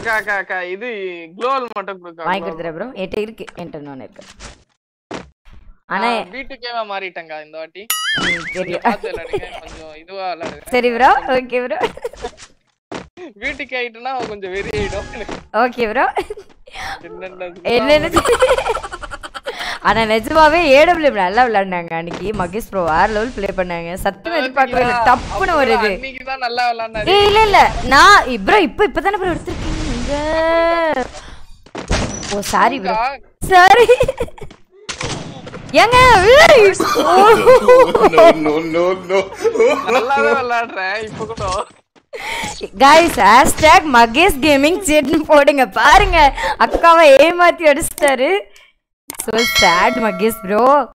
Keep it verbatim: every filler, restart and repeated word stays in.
அக்கா அக்கா அக்கா இது க்ளோவல் மட்டும் கொடுங்க. வாங்கி கொடுத்துறேன் ப்ரோ. என்கிட்ட இருக்கு, என்கிட்ட இன்னொன்னு இருக்கு. ஆனா வீட்டுக்கே மாறிட்டேங்க இந்த வாட்டி. சரி கொஞ்சம் இதுவா விளையாடுங்க. சரி ப்ரோ, ஓகே ப்ரோ. வீட்டுக்கு ஆயிட்டுனா கொஞ்சம் வெறி ஆயிடும். Okay bro. என்ன ஆனா நிஜமாவே ஏடபிள்யூ நல்லா விளையாடுனாங்க அன்னைக்கு. மகேஷ் ப்ரோ வேற லெவல் ப்ளே பண்ணாங்க. சத்தியமா எதிர்பார்க்கவே இல்லை. டப்புன்னு ஒரு இது. இன்னைக்கு தான் நல்லா விளையாடுனாரு. ஏய் இல்ல இல்ல நான் ப்ரோ இப்போ இப்போ தானே ப்ரோ எடுத்துருக்கீங்க. Oh sorry bro, sorry. ஏங்க நோ நோ நோ நோ நல்லாவே விளையாடுறேன் இப்போ கூட. गाइस hashtag மகேஷ் கேமிங் செட்னு போடுங்க. பாருங்க அக்காவை ஏமாத்தி அடிச்சிட்டாரு. so sad Mahesh bro.